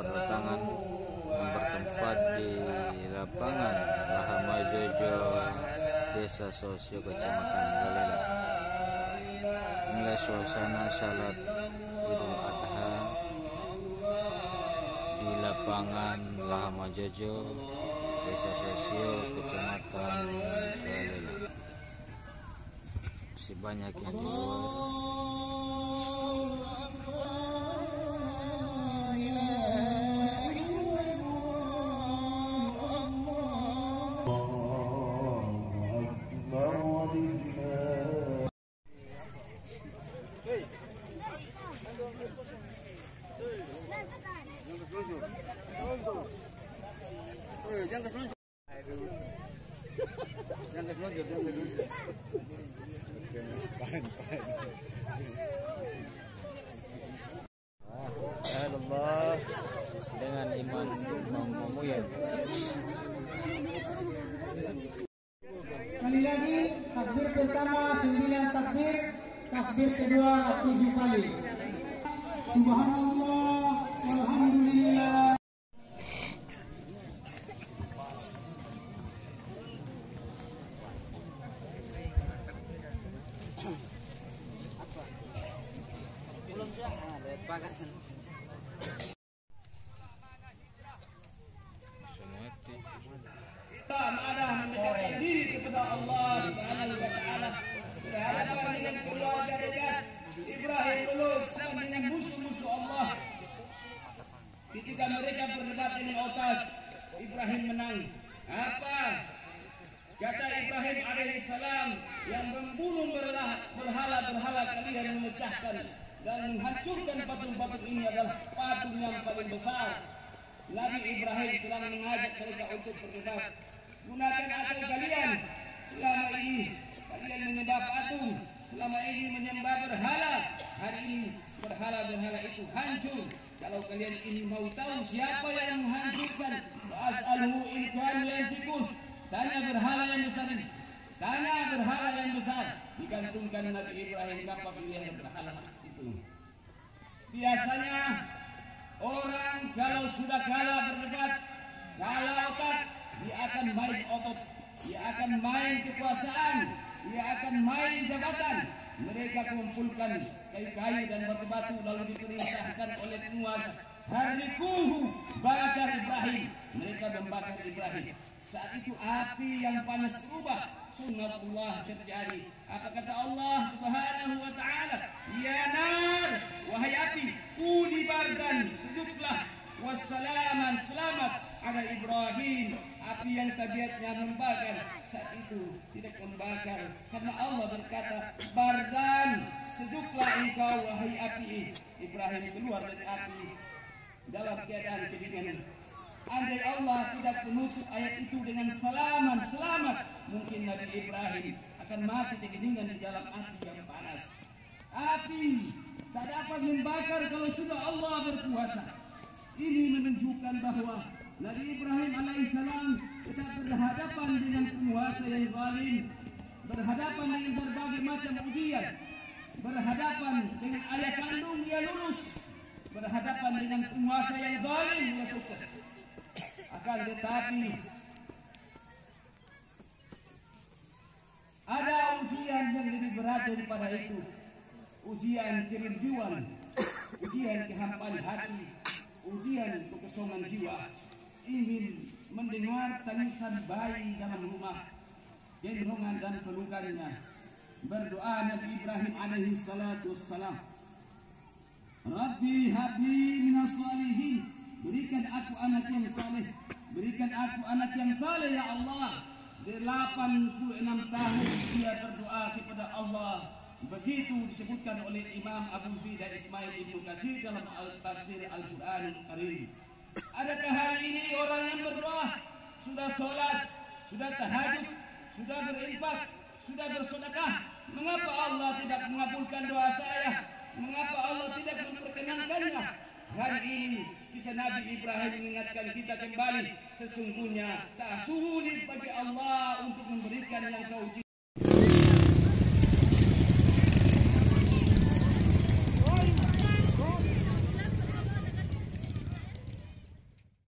kedatangan yang bertempat di lapangan Rahamajojo, Desa Sosio, Kecamatan Galela. Inilah suasana salat Idul Adha di lapangan Rahamajojo, Desa Sosio, Kecamatan Galela. Masih banyak yang di luar. Allah dengan iman memuyar. Kali lagi takbir pertama 9 takbir, takbir kedua 7 kali. Subhanallah, alhamdulillah. Kita marah mendekatkan diri kepada Allah Subhanahu wa Ta'ala, berhadapan dengan keluarga dekat. Ibrahim lulus dengan musuh-musuh Allah. Ketika mereka berdebat dengan otak, Ibrahim menang. Apa kata Ibrahim alaihissalam? Yang membunuh berhala-berhala kalian memecahkan dan menghancurkan patung-patung ini adalah patung yang paling besar. Nabi Ibrahim sedang mengajak mereka untuk berdebat. Gunakan akal kalian. Selama ini kalian menyembah patung, selama ini menyembah berhala. Hari ini berhala-berhala itu hancur. Kalau kalian ini mau tahu siapa yang menghancurkan, as'alhu in kanu yantiqun. Tanya berhala yang besar ini. Tanya berhala yang besar. Digantungkan Nabi Ibrahim apa pilihan berhala itu. Biasanya orang kalau sudah kalah berdebat, kalah otak, dia akan main otot, dia akan main kekuasaan, dia akan main jabatan. Mereka kumpulkan kayu-kayu dan batu-batu lalu diperintahkan oleh penguasa, harikuhu, bakar Ibrahim. Mereka membakar Ibrahim. Saat itu api yang panas berubah, sunnatullah terjadi. Apa kata Allah Subhanahu wa Ta'ala? Ya nar, wahai api, kuni bardan, sejuklah, wassalaman, selamat ada Ibrahim. Api yang tabiatnya membakar saat itu tidak membakar, karena Allah berkata, bardan, sejuklah engkau wahai api. Ibrahim keluar dari api dalam keadaan kedinginan. Andai Allah tidak menutup ayat itu dengan salaman, selamat, mungkin Nabi Ibrahim akan mati kedinginan di dalam api yang panas. Api tak dapat membakar kalau sudah Allah berkuasa. Ini menunjukkan bahwa Nabi Ibrahim alaihissalam tidak berhadapan dengan penguasa yang zalim, berhadapan dengan berbagai macam ujian, berhadapan dengan ayah kandung dia lulus, berhadapan dengan penguasa yang zalim dia sukses. Akan tetapi ada ujian yang lebih berat daripada itu. Ujian kerinduan, ujian kehampaan hati, ujian kekosongan jiwa. Ingin mendengar tangisan bayi dalam rumah, gendongan dan pelukannya. Berdoa Nabi Ibrahim alaihi salatu wassalam, Rabbi habli minas salihin, berikan aku anak yang saleh, berikan aku anak yang saleh ya Allah. 86 tahun dia berdoa kepada Allah. Begitu disebutkan oleh Imam Abu Fida Ismail Ibnu Katsir dalam Tafsir Al-Quran Karim. Adakah hari ini orang yang berdoa, sudah sholat, sudah tahajud, sudah berinfak, sudah bersedekah, mengapa Allah tidak mengabulkan doa saya? Mengapa Allah tidak memperkenankannya? Hari ini kisah Nabi Ibrahim mengingatkan kita kembali, sesungguhnya tak sulit bagi Allah untuk memberikan yang kau